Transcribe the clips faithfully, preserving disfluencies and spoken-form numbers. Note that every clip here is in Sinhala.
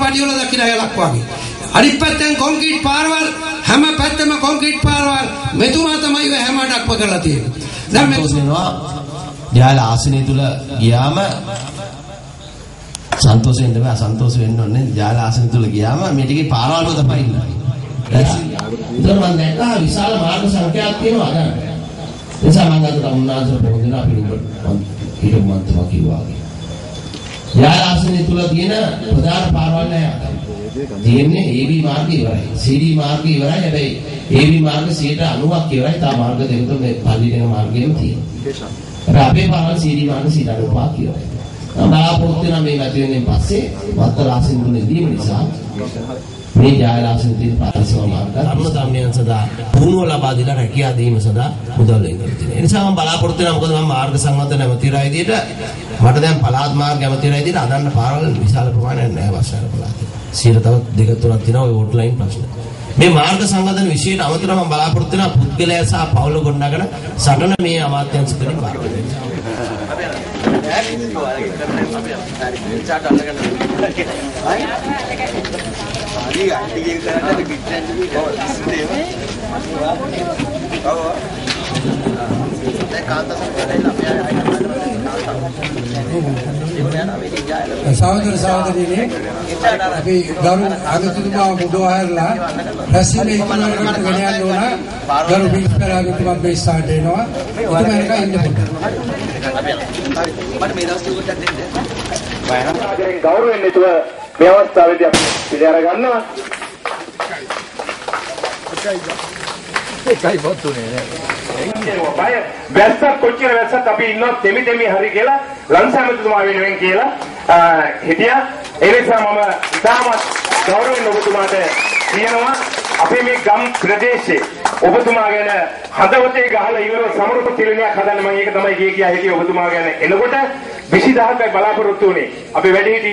පඩිවල දකින්න යලක් වගේ. අනිත් පැත්තෙන් කොන්ක්‍රීට් පාරවල් හැම පැත්තෙම කොන්ක්‍රීට් පාරවල් මෙතුමා තමයි ඔය හැම අඩක්ම කරලා තියෙන්නේ. දැන් මෙතුමා Ja-Eal ආසනය තුල ගියාම සන්තෝෂ වෙන්න බෑ අසන්තෝෂ වෙන්න ඕනේ. Ja-Eal ආසනය තුල ගියාම මේ ටිකේ පාරවල් වල තමයි ඉන්නේ. ඒතර මම දැක්කා විශාල මාර්ග සංඛ්‍යාවක් තියෙනවා අද. එසා මම අද උන්නාසර පොරොන්දුන අපි හිටු මන්ත්‍රා කිව්වා. Ja-Eal ආසනය තුල තියෙන ප්‍රධාන පාරවල් නෑ. තියෙන්නේ A B මාර්ගය ඉවරයි. C D මාර්ගය ඉවරයි. හැබැයි A B මාර්ග ninety ඉවරයි. තා මාර්ග දෙක තුන මේ පල්ලි දෙක මාර්ගයම තියෙනවා. හැබැයි අපේ පාරවල් C D මාර්ග ninety ඉවරයි. බලාපොරොත්තු වෙන මේ නැති වෙනින් පස්සේ වත්තල ආසන තුනේ දීම නිසා මේ Ja-Eal ආසන තියෙන පාරසම මාර්ග ධර්මදම්නියන් සදා පුහුණුව ලබා දීලා රැකියා දීම සඳහා මුදල් වෙනවා තියෙනවා. ඒ නිසා මම බලාපොරොත්තු වෙනවා මොකද මම මාර්ග සංවර්ධන ඇමතිවරයා විදියට මට දැන් පළාත් මාර්ග ඇමතිවරයා විදියට අදන්න පාරවල් විශාල ප්‍රමාණයක් නැහැ වස්සාර පළාතේ. සියයට තවත් දෙක තුනක් තියෙනවා ඔය වෝට් ලයින් ප්‍රශ්න. මේ මාර්ග සංවර්ධන විශේෂයට අමතරව මම බලාපොරොත්තු වෙනවා පුද්ගලයා සහ පවුල ගොඩනගන සටන මේ අමාත්‍යාංශ වලින් බාර ගන්නවා. සහෝදර සහෝදරියනේ අපි ගරු අගතුමා මුදවහරලා රැස්වීමේ ඉක්මනට ගෙන යන්න ඕන. ගරු පිටපර අගතුමා මේ ස්ටාර්ට් වෙනවා. උතුමනක ඉන්න පොඩ්ඩක්. මට මේ දවස් ටික දෙන්න. වයනාගරෙන් ගෞරවයෙන් යුතුව මේ අවස්ථාවේදී අපි පිළිඅර ගන්නවා. එකයි බොතුනේ නෑ. වැස්සක් කොච්චර වැස්සක් අපි ඉන්නවා දෙමි දෙමි හරි කියලා ලංසාමතුමා වෙනුවෙන් කියලා හිටියා. ඒ නිසා මම ඉතාමත් ගෞරවයෙන් ඔබතුමාට කියනවා අපේ මේ ගම් ප්‍රදේශයේ ඔබතුමා ගැන හදවතේ ගහලා ඉවර සමරුප තිරණයක් හදන්න මම ඒක තමයි කිය කියා හිටියේ ඔබතුමා ගැන එනකොට විසිදහසයි බලාපොරොත්තු වුණේ. අපේ වැඩිහිටි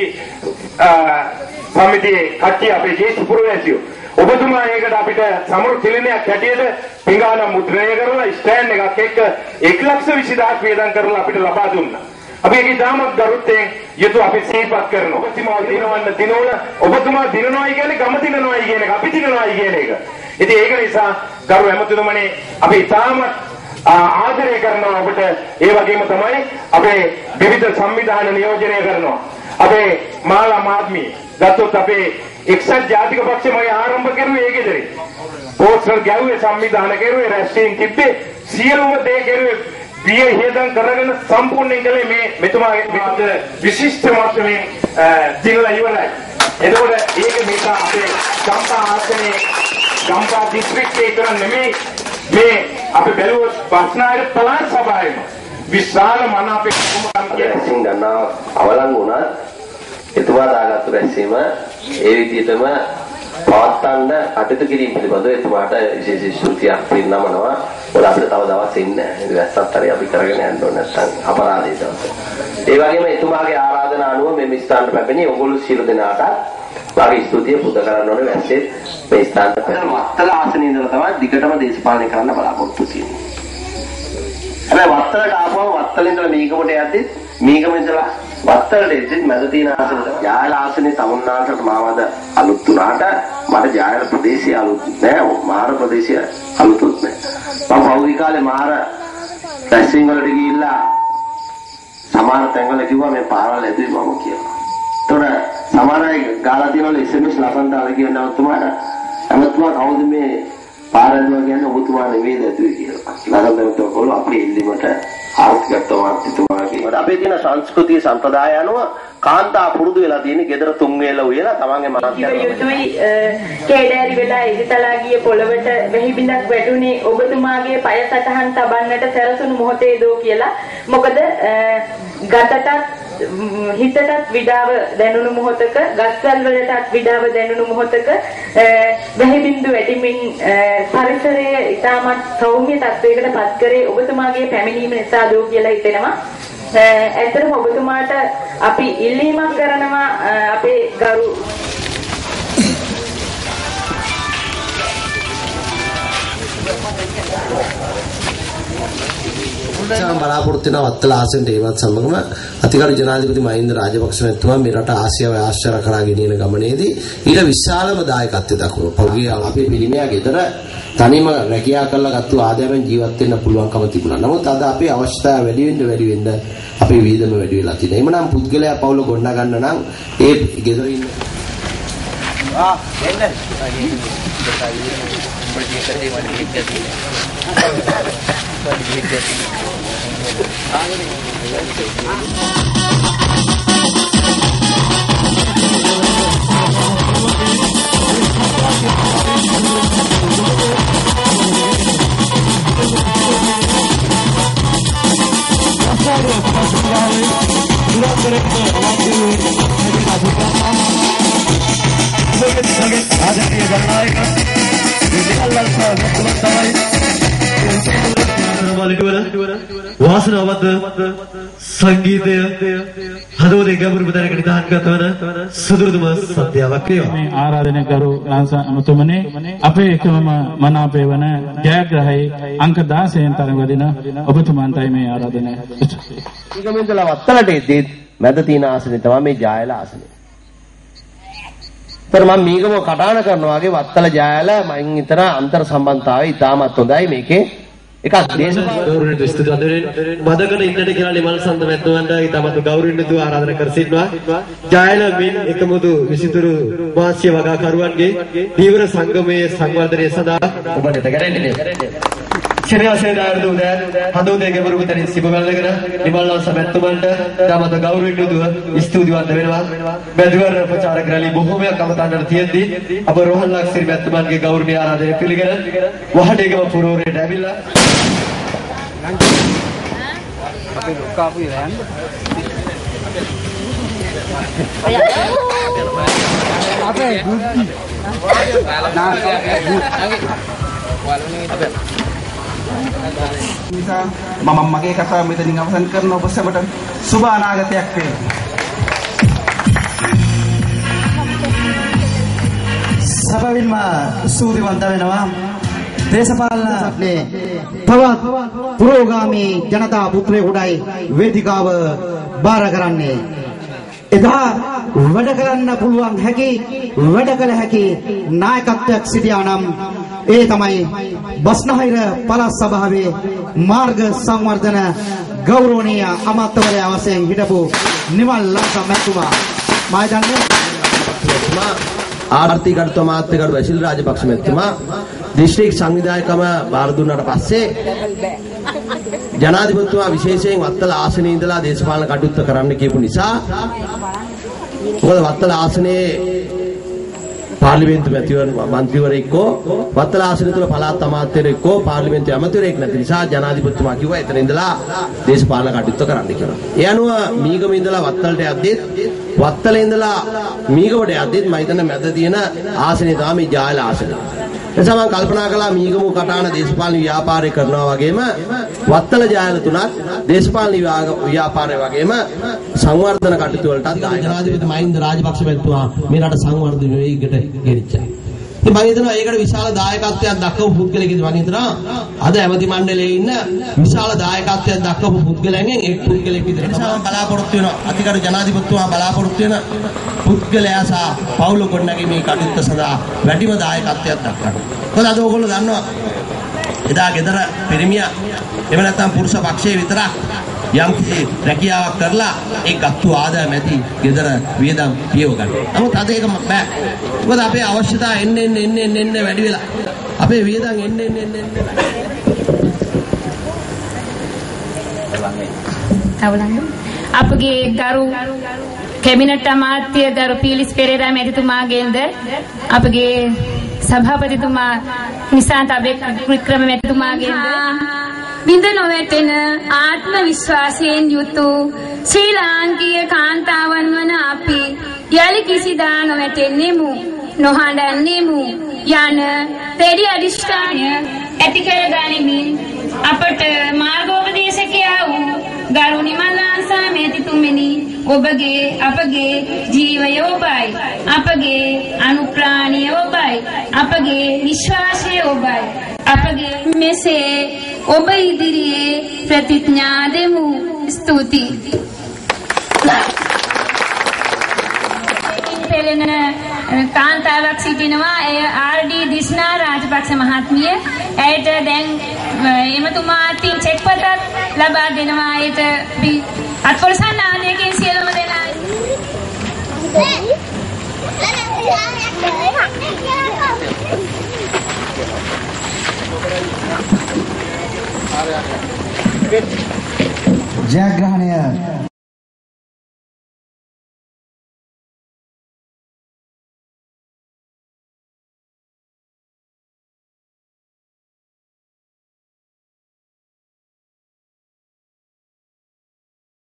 සමිතියේ කට්ටිය අපේ ජේෂ්ඨ පුරවැසියෝ ඔබතුමා ඒකට අපිට සමරු තිලනයක් හැටියට පිඟාන මුද්‍රණය කරලා ස්ටෑන්ඩ් එකක් එක්ක එක ලක්ෂ විසිදහස් වේදම් කරලා අපිට ලබා දුන්නා. අපි ඒකේ දාමත් ගරුත්වයෙන් යුතුව අපි සිහිපත් කරනවා. ඔබතුමා දිනවන්න දිනවල ඔබතුමා දිනනවායි කියන්නේ ගම දිනනවායි කියන එක අපි දිනනවායි කියන එක. ඉතින් ඒක නිසා ගරු ඇමතුමනේ අපි තාමත් ආදරය කරනවා ඔබට. ඒ වගේම තමයි අපේ විවිධ සංවිධාන නියෝජනය කරනවා. අපේ මාලා මාත්මී ගත්තොත් අපේ එක්සත් ජාතික පක්ෂය මගේ ආරම්භ කරුවේ ඒකේදරේ. පෝස්ටර් ගැව්වේ සංවිධාන කරුවේ රැස්වීම් තිබ්බේ සියලුම දේ කරුවේ බිය හේදන් කරගෙන සම්පූර්ණයෙන් කළේ මේ මෙතුමාගේ විශිෂ්ට මාත්‍රමේ දිනලා ඉවරයි. එතකොට ඒක මේක අපේ ගම්පා ආසනේ ගම්පා දිස්ත්‍රික්කේ කරන්නේ නෙමෙයි මේ අපි බැලුවොත් බස්නායක පළාත් සභාවෙම විශාල මන අපේ කොමුකම් කියන ගන්නා අවලංගු වුණා. එතුමා දාගත්තු රැස්වීම ඒ විදිහටම පවත්වන්න කටයුතු කිරීම පිළිබඳව එතුමාට විශේෂ ස්තුතියක් පිරිනමනවා. ඔයාලා අපිට තව දවස් ඉන්න. ඒක වැස්සත් හරි අපි කරගෙන යන්න ඕන නැත්නම් අපරාධය තමයි. ඒ වගේම එතුමාගේ ආරාධනා අනුව මේ ස්ථානට පැමිණි ඔයගොල්ලෝ සියලු දෙනාට වාගේ ස්තුතිය පුද කරන්න ඕනේ. වැස්සේ මේ ස්ථානට පැමිණි වත්තල ආසනේ ඉඳලා තමයි දිගටම දේශපාලනය කරන්න බලාපොරොත්තු වෙන්නේ. හැබැයි වත්තලට ආපුවම වත්තල ඉඳලා මේකමට යද්දි මේකම ඉඳලා වත්තලට එද්දි මැද තියෙන ආසනෙට Ja-Eal ආසනේ තමුන්නාන්ට මාවද අලුත් වුණාට මට Ja-Eal ප්‍රදේශය අලුත් නෑ. මාර ප්‍රදේශය අලුත්ුත් නෑ. මම පෞද්ගල කාලේ මාර රැස්වීම් වලට ගිහිල්ලා සමහර තැන්වල කිව්වා මේ පාරවල් ඇදුවේ මම කියලා. ඒතකොට සමහර අය ගාලා තියෙනවලු S M S ලබන්දාලා කියන නවතුමාට අමතුමා කවුද මේ පාර ඇදුවා කියන්නේ ඔබතුමා නෙවෙයි ඇදුවේ කියලා. ළඟදමත් ඔයගොල්ලෝ අපේ ඉල්ලීමට ආර්ථිකත්වමාත්තුමාගේ අපේ තියෙන සංස්කෘතිය සම්ප්‍රදාය අනුව කාන්තා පුරුදු වෙලා තියෙන ගෙදර තුන් වේල උයලා තමන්ගේ මනස යුතුයි කේඩෑරි වෙලා ඉරිතලා ගිය පොළවට වෙහි බිඳක් වැටුනේ ඔබතුමාගේ පය සටහන් තබන්නට සැරසුණු මොහොතේ දෝ කියලා. මොකද ගතටත් හිතටත් විඩාව දැනුණු මොහොතක ගස්වැල් වලටත් විඩාව දැනුණු මොහොතක වෙහි බිඳු වැටීමෙන් පරිසරයේ ඉතාමත් සෞම්‍ය තත්වයකට පත් කරේ ඔබතුමාගේ පැමිණීම නිසා දෝ කියලා හිතෙනවා. ඇත්තටම ඔබතුමාට අපි ඉල්ලීමක් කරනවා අපේ ගරු එනිසා බලාපොරොත්තු වෙන වත්තල ආසනට ඒවත් සමගම අතිගරු ජනාධිපති මහින්ද රාජපක්ෂ මහත්මයා මේ රට ආසියාව ආශ්චර්ය කරා ගෙනියන ගමනේදී ඊට විශාලම දායකත්වය දක්වනවා. පෞද්ගලික අපේ පිළිමයා ගෙදර තනියම රැකියාව කරලා ගත්තු ආදායමෙන් ජීවත් වෙන්න පුළුවන්කම තිබුණා. නමුත් අද අපේ අවශ්‍යතාවය වැඩි වෙන්න වැඩි වෙන්න අපේ වියදම වැඩි වෙලා තියෙනවා. එhmenan පුද්ගලයා පවුල ගොඩනගා ගන්න නම් ඒ ගෙදර ඉන්න ආ එන්න වාසනාවන්ත සංගීතය හදවතේ ගැඹුරු පදයකට දාන්න ගතවන සුදුරුදුම සත්‍යාවක් වේවා. මේ ආරාධනය කරු ලංසා අමතුමනේ අපේ එකම මනාපේ වන ජයග්‍රහයි අංක දාසයෙන් තරඟ වදින ඔබතුමන්ටයි මේ ආරාධනය. ඊගමෙන්දලා වත්තලට එද්දී මැද තියෙන ආසනේ තමයි මේ ජායල ආසනේ. තර මම මේකම කටාන කරනවා වගේ වත්තල ජායල මයින් විතර අන්තර් සම්බන්ධතාවය ඉතාමත් හොඳයි මේකේ. එකක් ගෞරවනීය ස්තුති අධිරෙන් මදකන ඉන්නට කියලා නිමල් සඳ මැතිතුමන්ට ඉතාමත් ගෞරවණීය තු ආරාධනා කර සිටිනවා. ජායල මින් එකමුතු විසිතුරු වාස්‍ය වගාකරුවන්ගේ දීවර සංගමයේ සංවර්ධනය සඳහා ඔබට කරන්නේ ශරීරසේ දායරු දුදැන් හදෝදේ ගැඹුරු විතරින් සිබ වැල්ලගෙන නිමල් ලංසා මැතිතුමන්ට ඉතාමත් ගෞරවණීය තු ස්තුතිවන්ත වෙනවා. බැදුවර ප්‍රචාරක රැලි බොහෝමයක් අමතන්නට තියෙද්දී අප රෝහන් ලක්සිරි මැතිතුමන්ගේ ගෞරවනීය ආරාධනය පිළිගෙන වහඩේගම පුරවරයට ඇවිල්ලා අපි ලොක්කාපු ඉරයන් අපේ ගුඩ්ඩි මම මගේ කතාව මෙතනින් අවසන් කරන ඔබ සැමට සුබ අනාගතයක් වේවා. සබවින්ම සූතිවන්ත වෙනවා දේශපාලන සත්නේ තවත් පුරෝගාමී ජනතා පුත්‍රයෙකුටයි වේදිකාව බාර කරන්නේ. එදා වැඩ කරන්න පුළුවන් හැකි වැඩ කළ හැකි නායකත්වයක් සිටියා නම් ඒ තමයි බස්නාහිර පළාත් සභාවේ මාර්ග සංවර්ධන ගෞරවනීය අමාත්‍යවරයා වශයෙන් හිටපු නිමල් ලංකා මැතිතුමා. මා දන්නේ ආර්ථික අර්ථ අමාත්‍යකරු වැසිල් රාජපක්ෂ මැතිතුමා දිස්ත්‍රික් සංවිධායකම බාර දුන්නාට පස්සේ ජනාධිපතිතුමා විශේෂයෙන් වත්තල ආසනයේ ඉඳලා දේශපාලන කටයුතු කරන්න කියපු නිසා මොකද වත්තල ආසනයේ පාර්ලිමේන්තු මන්ත්‍රීවරයෙක්කෝ වත්තල ආසනය තුල පළාත් අමාත්‍යවරයෙක්කෝ පාර්ලිමේන්තු ඇමතිවරයෙක් නැති නිසා ජනාධිපතිතුමා කිව්වා එතන ඉඳලා දේශපාලන කටයුතු කරන්න කියලා. ඒ අනුව මීගම ඉඳලා වත්තලට යද්දිත් වත්තලේ ඉඳලා මීගමට යද්දිත් මම හිතන්නේ මැද තියෙන ආසනය තමයි මේ ජායල ආසනය. එනිසා මම කල්පනා කළා මීගම කටාන දේශපාලන ව්‍යාපාරය කරනවා වගේම වත්තල ජායල තුනක් දේශපාලන ව්‍යාපාරය වගේම සංවර්ධන කටයුතු වලටත් ජනාධිපති මහින්ද රාජපක්ෂ මැතිතුමා මේ රට සංවර්ධන වේගයට ගෙනිච්චා. ඉතින් මම හිතනවා ඒකට විශාල දායකත්වයක් දක්වපු පුද්ගලෙක් ඉඳලා මම හිතනවා අද ඇමති මණ්ඩලයේ ඉන්න විශාල දායකත්වයක් දක්වපු පුද්ගලයන්ගෙන් එක් පුද්ගලෙක් විදිහට නිසා මම බලාපොරොත්තු වෙනවා අතිගරු ජනාධිපතිතුමා බලාපොරොත්තු වෙන පුද්ගලයා සහ පවුල ගොඩනැගීමේ කටයුත්ත සඳහා වැඩිම දායකත්වයක් දක්වනවා. මොකද අද ඕගොල්ලෝ දන්නවා එදා ගෙදර පිරිමියා එහෙම නැත්නම් පුරුෂ පක්ෂයේ විතරක් යම් කිසි රැකියාවක් කරලා ඒ ගත්තු ආදායම ඇති ගෙදර වියදම් පියව ගන්න. නමුත් අද ඒක බෑ. මොකද අපේ අවශ්‍යතාව එන්න එන්න එන්න එන්න එන්න වැඩි වෙලා. අපේ වියදම් එන්න එන්න එන්න එන්න තවලන්නේ. අපගේ ගරු කැබිනට් අමාත්‍ය ගරු පීලිස් පෙරේරා මැතිතුමාගෙන්ද අපගේ සභාපතිතුමා නිසාන්ත අබේක්‍රම මැතිතුමාගෙන්ද විඳ නොවැටෙන ආත්ම විශ්වාසයෙන් යුතු ශ්‍රී ලාංකීය කාන්තාවන් වන අපි යලි කිසිදා නොවැටෙන්නෙමු නොහඬන්නෙමු යන පෙරි අධිෂ්ඨානය ඇති කර ගනිමින් අපට මාර්ගෝපදේශකයා වූ ගරු නිමල් ලංසා මැතිතුමනි ඔබගේ අපගේ ජීවය ඔබයි අපගේ අනුප්‍රාණිය ඔබයි අපගේ විශ්වාසය ඔබයි අපගේ මෙසේ ඔබ ඉදිරියේ ප්‍රතිඥා දෙමු. ස්තුතියි. පෙළෙන කාන්තාවක් සිටිනවා. එය ආර්.ඩී. දිස්නා රාජපක්ෂ මහත්මිය. ඇයට දැන් එමතුමා අතින් චෙක් පතක් ලබා දෙනවා. ඇයට අත්පොරසන් ආදයකින් සියලුම දෙනා ජයග්‍රහණය